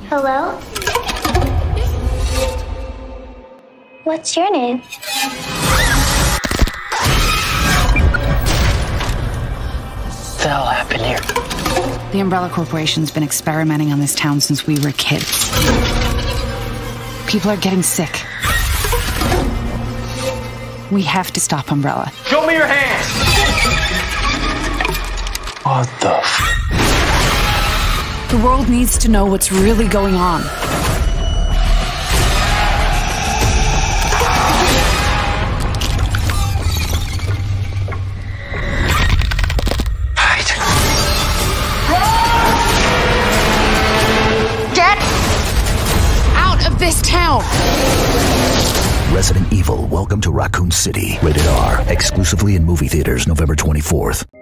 Hello? What's your name? What the hell happened here? The Umbrella Corporation's been experimenting on this town since we were kids. People are getting sick. We have to stop Umbrella. Show me your hands! What the The world needs to know what's really going on. Get out of this town! Resident Evil, Welcome to Raccoon City. Rated R. Exclusively in movie theaters November 24th.